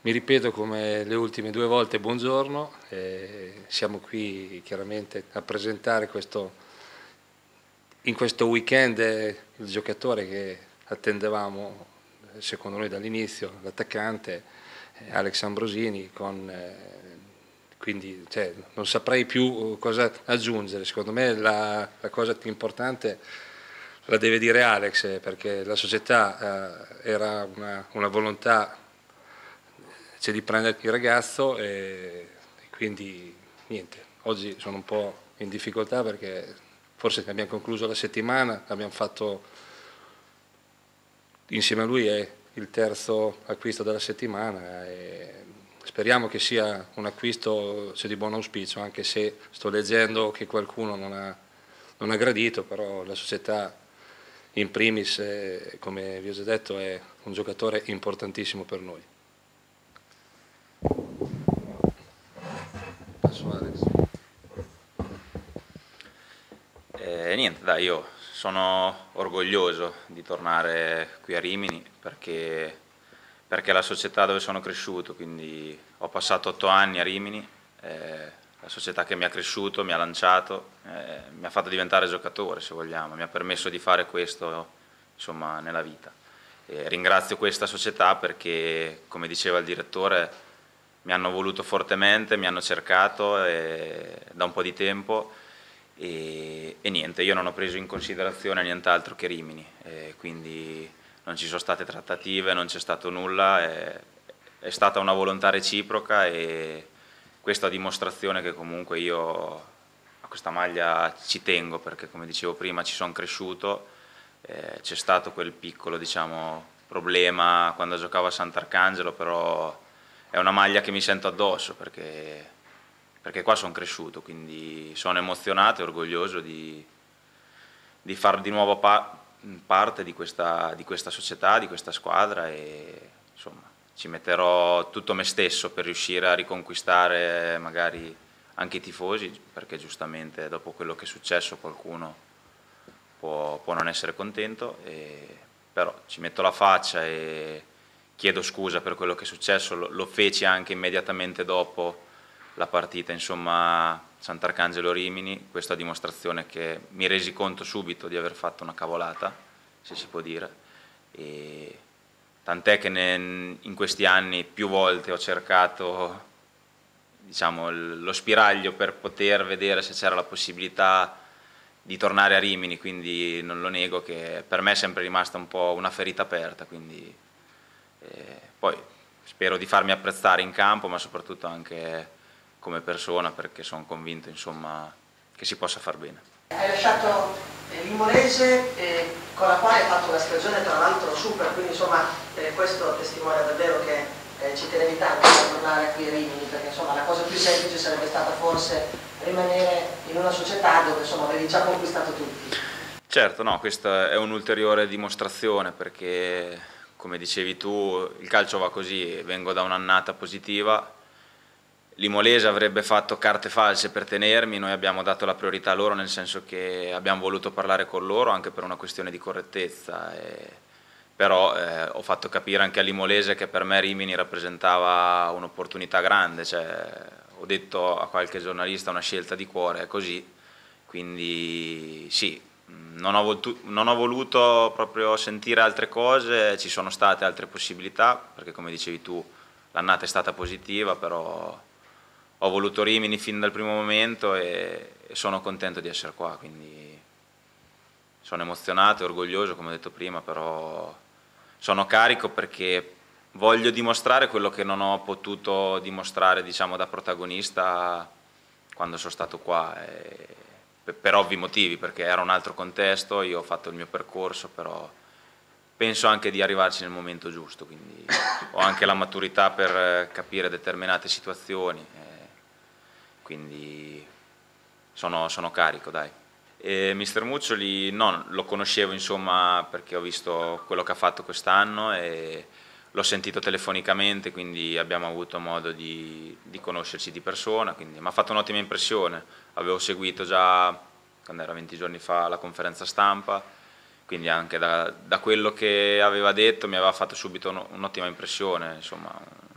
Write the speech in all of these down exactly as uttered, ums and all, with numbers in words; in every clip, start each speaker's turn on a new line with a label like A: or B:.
A: Mi ripeto come le ultime due volte, buongiorno, eh, siamo qui chiaramente a presentare questo, in questo weekend eh, il giocatore che attendevamo secondo noi dall'inizio, l'attaccante eh, Alex Ambrosini, con, eh, quindi cioè, non saprei più cosa aggiungere, secondo me la, la cosa più importante la deve dire Alex, eh, perché la società eh, era una, una volontà c'è di prendere il ragazzo e, e quindi niente, oggi sono un po' in difficoltà perché forse abbiamo concluso la settimana, abbiamo fatto insieme a lui è il terzo acquisto della settimana e speriamo che sia un acquisto cioè, di buon auspicio, anche se sto leggendo che qualcuno non ha, non ha gradito, però la società in primis, eh, come vi ho già detto, è un giocatore importantissimo per noi.
B: Eh, niente, dai, io sono orgoglioso di tornare qui a Rimini perché, perché è la società dove sono cresciuto, quindi ho passato otto anni a Rimini, eh, la società che mi ha cresciuto, mi ha lanciato, eh, mi ha fatto diventare giocatore se vogliamo, mi ha permesso di fare questo insomma, nella vita. E ringrazio questa società perché, come diceva il direttore, mi hanno voluto fortemente, mi hanno cercato eh, da un po' di tempo e, e niente, io non ho preso in considerazione nient'altro che Rimini, eh, quindi non ci sono state trattative, non c'è stato nulla, eh, è stata una volontà reciproca e questa dimostrazione che comunque io a questa maglia ci tengo perché come dicevo prima ci sono cresciuto, eh, c'è stato quel piccolo diciamo, problema quando giocavo a Sant'Arcangelo, però è una maglia che mi sento addosso perché, perché qua sono cresciuto, quindi sono emozionato e orgoglioso di, di far di nuovo pa parte di questa, di questa società, di questa squadra e insomma ci metterò tutto me stesso per riuscire a riconquistare magari anche i tifosi, perché giustamente dopo quello che è successo qualcuno può, può non essere contento, e, però ci metto la faccia e chiedo scusa per quello che è successo, lo, lo feci anche immediatamente dopo la partita, insomma, Sant'Arcangelo Rimini, questa dimostrazione che mi resi conto subito di aver fatto una cavolata, se si può dire, e tant'è che ne, in questi anni più volte ho cercato diciamo, lo spiraglio per poter vedere se c'era la possibilità di tornare a Rimini, quindi non lo nego che per me è sempre rimasta un po' una ferita aperta, quindi eh, poi spero di farmi apprezzare in campo, ma soprattutto anche come persona, perché sono convinto insomma, che si possa far bene.
C: Hai lasciato eh, l'Imolese eh, con la quale hai fatto una stagione tra l'altro super, quindi insomma eh, questo testimonia davvero che eh, ci tenevi tanto a tornare qui a Rimini, perché insomma la cosa più semplice sarebbe stata forse rimanere in una società dove insomma avevi già conquistato tutti.
B: Certo, no, questa è un'ulteriore dimostrazione perché come dicevi tu il calcio va così, vengo da un'annata positiva, l'Imolese avrebbe fatto carte false per tenermi, noi abbiamo dato la priorità a loro nel senso che abbiamo voluto parlare con loro anche per una questione di correttezza, e, però eh, ho fatto capire anche all'Imolese che per me Rimini rappresentava un'opportunità grande, cioè, ho detto a qualche giornalista una scelta di cuore, è così, quindi sì, non ho, voluto, non ho voluto proprio sentire altre cose, ci sono state altre possibilità, perché come dicevi tu l'annata è stata positiva, però ho voluto Rimini fin dal primo momento e, e sono contento di essere qua, quindi sono emozionato e orgoglioso come ho detto prima, però sono carico perché voglio dimostrare quello che non ho potuto dimostrare diciamo, da protagonista quando sono stato qua, e, per, per ovvi motivi, perché era un altro contesto, io ho fatto il mio percorso, però penso anche di arrivarci nel momento giusto, quindi ho anche la maturità per capire determinate situazioni. Quindi sono, sono carico, dai. E mister Muccioli no, lo conoscevo insomma perché ho visto quello che ha fatto quest'anno e l'ho sentito telefonicamente, quindi abbiamo avuto modo di, di conoscerci di persona, quindi mi ha fatto un'ottima impressione. Avevo seguito già, quando era venti giorni fa, la conferenza stampa, quindi anche da, da quello che aveva detto mi aveva fatto subito un'ottima impressione, insomma,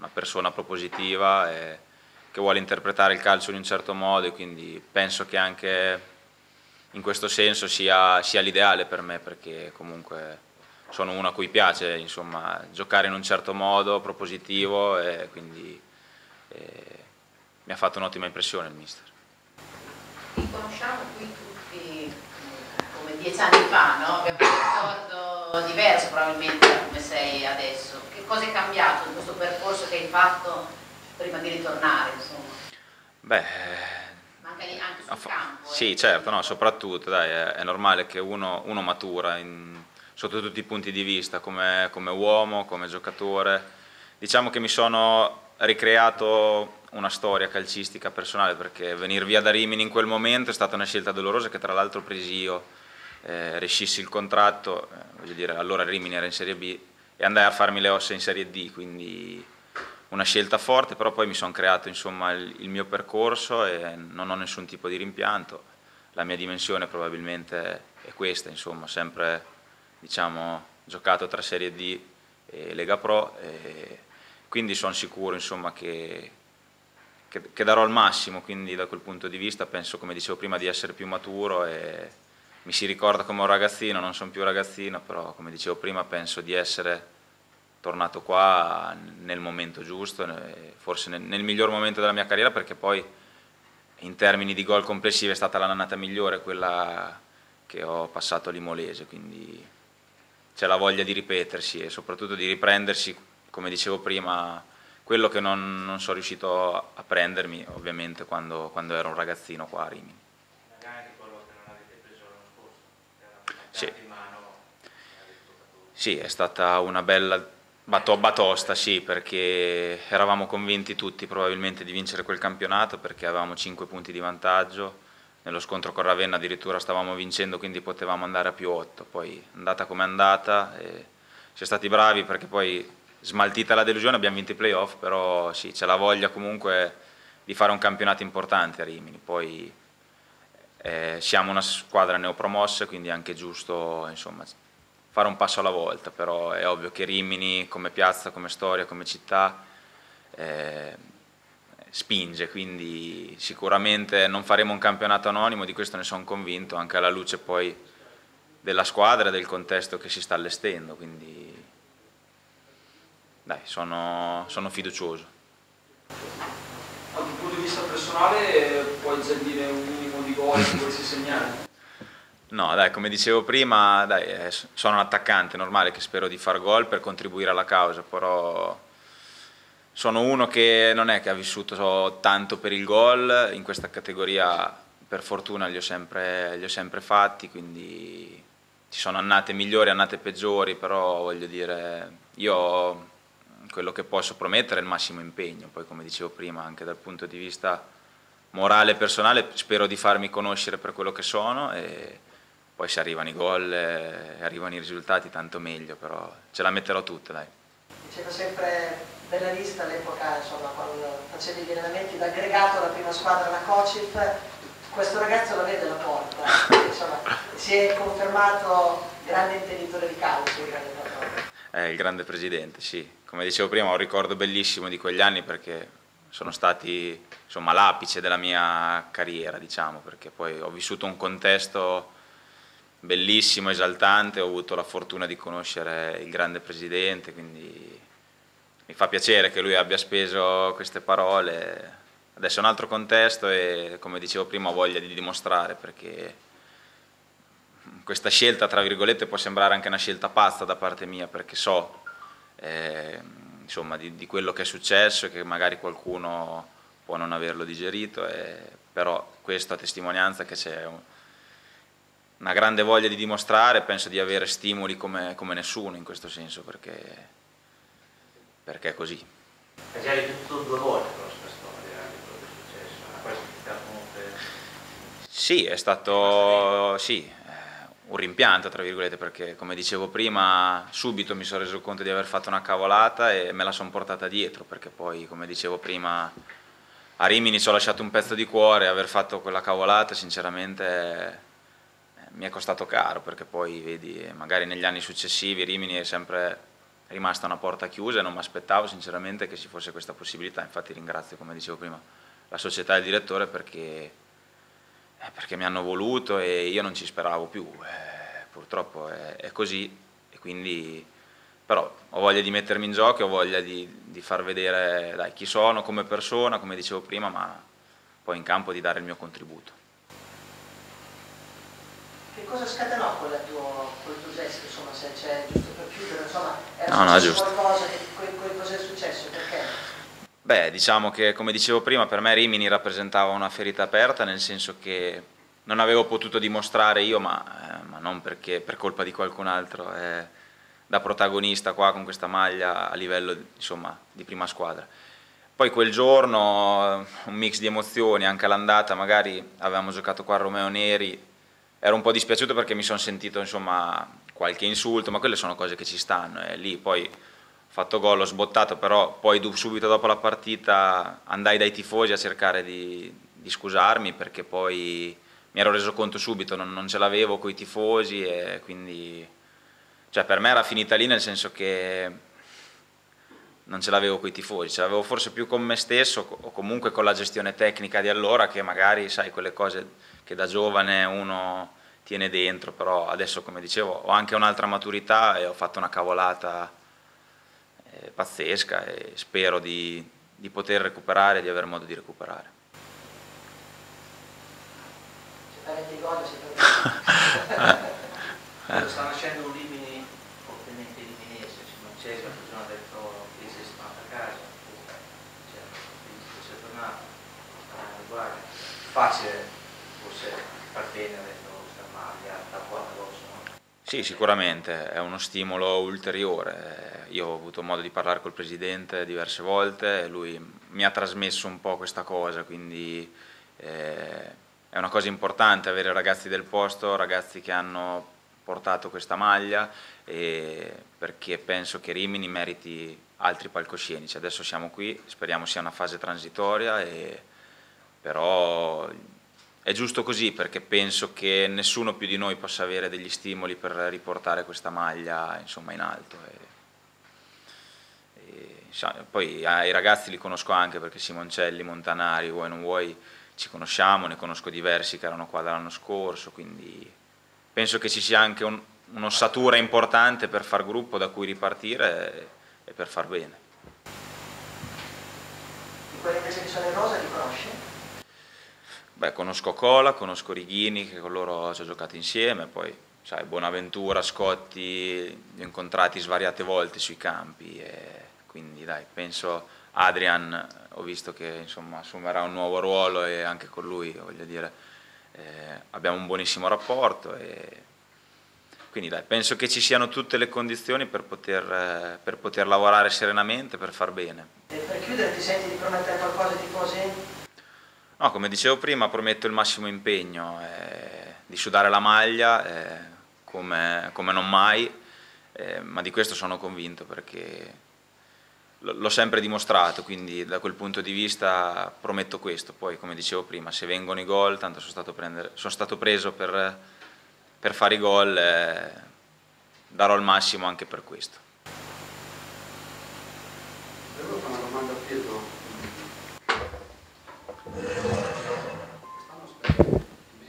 B: una persona propositiva e che vuole interpretare il calcio in un certo modo, e quindi penso che anche in questo senso sia, sia l'ideale per me, perché comunque sono uno a cui piace, insomma, giocare in un certo modo, propositivo, e quindi eh, mi ha fatto un'ottima impressione il mister.
D: Ti conosciamo qui tutti come dieci anni fa, no? Abbiamo un ricordo diverso probabilmente da come sei adesso. Che cosa è cambiato in questo percorso che hai fatto prima di ritornare, insomma?
B: Beh,
D: ma anche, anche sul campo.
B: Sì,
D: eh.
B: certo, no, soprattutto dai, è, è normale che uno, uno matura in, sotto tutti i punti di vista, come, come uomo, come giocatore. Diciamo che mi sono ricreato una storia calcistica personale, perché venire via da Rimini in quel momento è stata una scelta dolorosa, che tra l'altro presi io, eh, rescissi il contratto, eh, voglio dire, allora Rimini era in Serie B e andai a farmi le ossa in Serie D, quindi una scelta forte, però poi mi sono creato, insomma, il, il mio percorso e non ho nessun tipo di rimpianto. La mia dimensione probabilmente è questa, insomma, sempre, diciamo, giocato tra Serie D e Lega Pro, e quindi sono sicuro, insomma, che, che, che darò il massimo, quindi da quel punto di vista penso, come dicevo prima, di essere più maturo e mi si ricorda come un ragazzino. Non sono più ragazzino, però come dicevo prima penso di essere tornato qua nel momento giusto, forse nel, nel miglior momento della mia carriera, perché poi in termini di gol complessivi è stata l'annata migliore, quella che ho passato all'Imolese, quindi c'è la voglia di ripetersi e soprattutto di riprendersi, come dicevo prima, quello che non, non sono riuscito a prendermi ovviamente quando, quando ero un ragazzino qua a Rimini.
E: Magari quello che non avete preso l'anno scorso, che era
B: Sì.
E: in mano.
B: Sì, è stata una bella batosta, sì, perché eravamo convinti tutti probabilmente di vincere quel campionato, perché avevamo cinque punti di vantaggio, nello scontro con Ravenna addirittura stavamo vincendo, quindi potevamo andare a più otto, poi è andata come è andata, e siamo stati bravi perché poi, smaltita la delusione, abbiamo vinto i playoff, però sì, c'è la voglia comunque di fare un campionato importante a Rimini, poi eh, siamo una squadra neopromossa, quindi è anche giusto, insomma, fare un passo alla volta, però è ovvio che Rimini come piazza, come storia, come città eh, spinge, quindi sicuramente non faremo un campionato anonimo, di questo ne sono convinto, anche alla luce poi della squadra e del contesto che si sta allestendo, quindi dai, sono, sono fiducioso.
F: Dal punto di vista personale puoi già dire un minimo di gol che volessi segnare?
B: No, dai, come dicevo prima, dai, eh, sono un attaccante, normale che spero di far gol per contribuire alla causa, però sono uno che non è che ha vissuto tanto per il gol, in questa categoria per fortuna li ho sempre, li ho sempre fatti, quindi ci sono annate migliori, annate peggiori, però voglio dire, io quello che posso promettere è il massimo impegno, poi come dicevo prima anche dal punto di vista morale e personale spero di farmi conoscere per quello che sono, e poi se arrivano i gol e arrivano i risultati tanto meglio, però ce la metterò tutta, dai.
C: Diceva sempre bella lista all'epoca, insomma, quando facevi gli allenamenti d'aggregato alla prima squadra, la Cocif, questo ragazzo la vede la porta, insomma, si è confermato grande intenditore di calcio, grande padrone.
B: Eh, il grande presidente, sì. Come dicevo prima, ho un ricordo bellissimo di quegli anni, perché sono stati, insomma, l'apice della mia carriera, diciamo, perché poi ho vissuto un contesto bellissimo, esaltante, ho avuto la fortuna di conoscere il grande presidente, quindi mi fa piacere che lui abbia speso queste parole. Adesso è un altro contesto e, come dicevo prima, ho voglia di dimostrare, perché questa scelta, tra virgolette, può sembrare anche una scelta pazza da parte mia, perché so eh, insomma, di, di quello che è successo e che magari qualcuno può non averlo digerito, e, però questo a testimonianza che c'è un, una grande voglia di dimostrare, penso di avere stimoli come, come nessuno in questo senso, perché, perché è così.
E: Hai già ripetuto due volte la nostra storia, quello che è successo, ma questo ti dà comunque...
B: Sì, è stato sì, un rimpianto, tra virgolette, perché come dicevo prima subito mi sono reso conto di aver fatto una cavolata e me la sono portata dietro, perché poi, come dicevo prima, a Rimini ci ho lasciato un pezzo di cuore, aver fatto quella cavolata sinceramente mi è costato caro, perché poi vedi, magari negli anni successivi Rimini è sempre rimasta una porta chiusa e non mi aspettavo sinceramente che ci fosse questa possibilità. Infatti ringrazio, come dicevo prima, la società e il direttore perché, eh, perché mi hanno voluto e io non ci speravo più. Eh, purtroppo è, è così, e quindi però ho voglia di mettermi in gioco, ho voglia di, di far vedere dai, chi sono come persona, come dicevo prima, ma poi in campo di dare il mio contributo.
C: Che cosa scatenò quel tuo, quel tuo gesto, insomma, se c'è, giusto per chiudere, insomma, era
B: no,
C: successo
B: no,
C: qualcosa, che, cosa è successo, perché?
B: Beh, diciamo che, come dicevo prima, per me Rimini rappresentava una ferita aperta, nel senso che non avevo potuto dimostrare io, ma, eh, ma non perché, per colpa di qualcun altro, eh, da protagonista qua con questa maglia a livello, insomma, di prima squadra. Poi quel giorno un mix di emozioni, anche all'andata magari avevamo giocato qua a Romeo Neri, ero un po' dispiaciuto perché mi sono sentito, insomma, qualche insulto, ma quelle sono cose che ci stanno, e lì poi ho fatto gol, ho sbottato, però poi subito dopo la partita andai dai tifosi a cercare di, di scusarmi, perché poi mi ero reso conto subito, non, non ce l'avevo coi tifosi, e quindi cioè per me era finita lì, nel senso che non ce l'avevo coi tifosi, ce l'avevo forse più con me stesso o comunque con la gestione tecnica di allora, che magari sai quelle cose che da giovane uno tiene dentro, però adesso, come dicevo, ho anche un'altra maturità e ho fatto una cavolata eh, pazzesca, e spero di, di poter recuperare e di aver modo di recuperare.
C: Se avete i gol, siete
E: eh. Sta nascendo un Rimini fortemente riminese, Simoncesi l'altro giorno ha detto che sei tornato a casa, cioè, sei tornato, è uguale, facile forse far bene avendo questa maglia tatuata addosso, no?
B: Sì, sicuramente è uno stimolo ulteriore. Io ho avuto modo di parlare col presidente diverse volte e lui mi ha trasmesso un po' questa cosa, quindi eh, è una cosa importante avere ragazzi del posto, ragazzi che hanno portato questa maglia, e perché penso che Rimini meriti altri palcoscenici. Adesso siamo qui, speriamo sia una fase transitoria, e però è giusto così, perché penso che nessuno più di noi possa avere degli stimoli per riportare questa maglia, insomma, in alto. E, e, poi eh, i ragazzi li conosco anche, perché Simoncelli, Montanari, vuoi non vuoi, ci conosciamo, ne conosco diversi che erano qua dall'anno scorso, quindi penso che ci sia anche un, un'ossatura importante per far gruppo da cui ripartire e, e per far bene.
C: E quelli invece che sono in rosa li conosci?
B: Beh, conosco Cola, conosco Righini, che con loro ci ho giocato insieme, poi sai, Bonaventura, Scotti, li ho incontrati svariate volte sui campi, e quindi dai, penso Adrian, ho visto che insomma assumerà un nuovo ruolo, e anche con lui, voglio dire, eh, abbiamo un buonissimo rapporto, e quindi dai, penso che ci siano tutte le condizioni per poter, eh, per poter lavorare serenamente, per far bene.
C: E per chiudere, ti senti di promettere qualcosa ai tifosi?
B: No, come dicevo prima, prometto il massimo impegno, eh, di sudare la maglia eh, come, come non mai, eh, ma di questo sono convinto, perché l'ho sempre dimostrato, quindi da quel punto di vista prometto questo. Poi, come dicevo prima, se vengono i gol, tanto sono stato, prendere, sono stato preso per, per fare i gol, eh, darò il massimo anche per questo.
G: Devo fare una domanda a Pietro. Quest'anno spero meno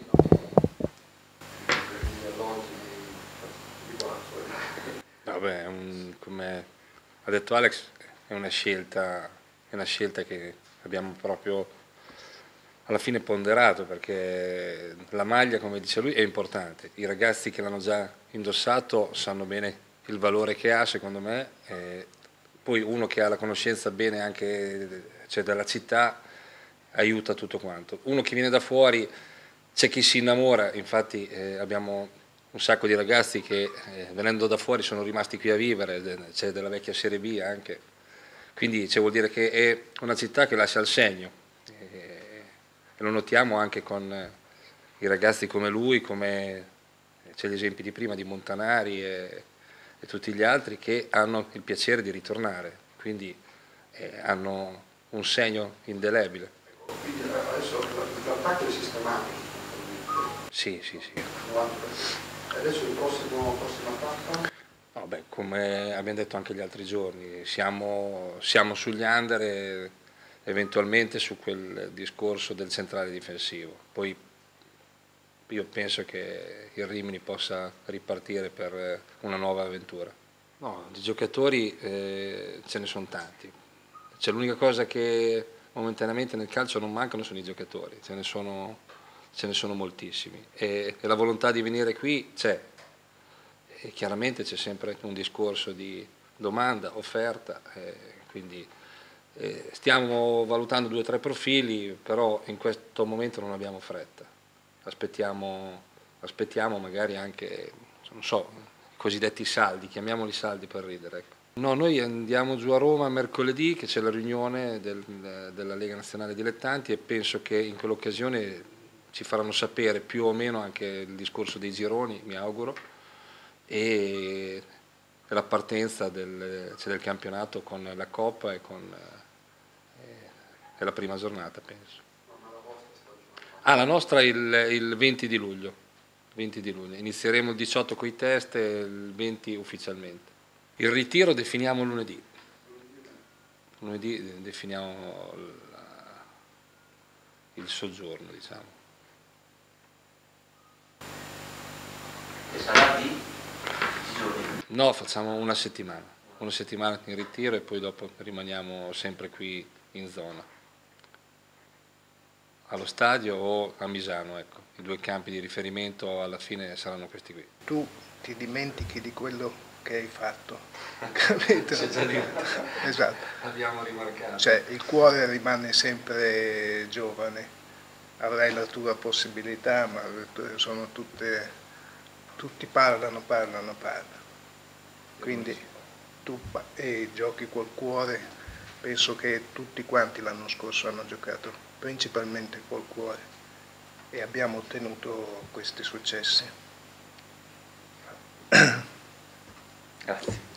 G: gli alloggi di quanto.
A: Vabbè, un, come ha detto Alex, è una scelta, è una scelta che abbiamo proprio alla fine ponderato, perché la maglia, come dice lui, è importante. I ragazzi che l'hanno già indossato sanno bene il valore che ha, secondo me. Eh, poi uno che ha la conoscenza bene anche, cioè, della città, aiuta tutto quanto. Uno che viene da fuori, c'è chi si innamora, infatti eh, abbiamo un sacco di ragazzi che eh, venendo da fuori sono rimasti qui a vivere, c'è della vecchia Serie B anche, quindi cioè, vuol dire che è una città che lascia il segno, e, e lo notiamo anche con eh, i ragazzi come lui, come c'è gli esempi di prima di Montanari e, e tutti gli altri che hanno il piacere di ritornare, quindi eh, hanno un segno indelebile.
G: Quindi adesso l'attacco è sistemato.
A: Sì, sì, sì.
G: Adesso il prossimo, prossima tappa?
A: No, beh, come abbiamo detto anche gli altri giorni, siamo, siamo sugli under e eventualmente su quel discorso del centrale difensivo. Poi io penso che il Rimini possa ripartire per una nuova avventura. No, di giocatori eh, ce ne sono tanti. C'è l'unica cosa che momentaneamente nel calcio non mancano sono i giocatori, ce ne sono, ce ne sono moltissimi e, e la volontà di venire qui c'è. E chiaramente c'è sempre un discorso di domanda, offerta, eh, quindi eh, stiamo valutando due o tre profili, però in questo momento non abbiamo fretta. Aspettiamo, aspettiamo magari anche, non so, i cosiddetti saldi, chiamiamoli saldi per ridere. Ecco. No, noi andiamo giù a Roma mercoledì, che c'è la riunione del, della Lega Nazionale Dilettanti, e penso che in quell'occasione ci faranno sapere più o meno anche il discorso dei gironi, mi auguro, e la partenza del, cioè del campionato con la Coppa e con eh, è la prima giornata, penso. Ah, la nostra è il, il venti di luglio. venti di luglio. Inizieremo il diciotto con i test e il venti ufficialmente. Il ritiro definiamo lunedì. Lunedì definiamo la, il soggiorno, diciamo.
E: E sarà di?
A: No, facciamo una settimana, una settimana in ritiro e poi dopo rimaniamo sempre qui in zona, allo stadio o a Misano, ecco, i due campi di riferimento alla fine saranno questi qui.
H: Tu ti dimentichi di quello che hai fatto, capito?
A: C'è già detto.
H: Esatto.
A: Abbiamo rimarcato.
H: Cioè il cuore rimane sempre giovane, avrai la tua possibilità, ma sono tutte, tutti parlano, parlano, parlano. Quindi tu eh, giochi col cuore, penso che tutti quanti l'anno scorso hanno giocato principalmente col cuore e abbiamo ottenuto questi successi.
B: Grazie.